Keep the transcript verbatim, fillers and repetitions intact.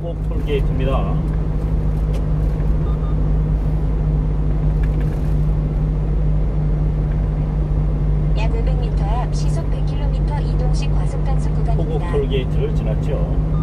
호곡 톨게이트입니다. 약 오백 미터 앞 시속 백 킬로미터 이동식 과속 단속 구간입니다. 호곡 톨게이트를 지났죠.